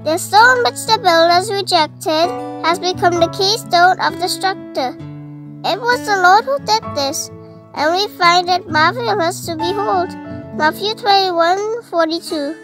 The stone which the builders rejected has become the keystone of the structure. It was the Lord who did this, and we find it marvelous to behold. Matthew 21:42.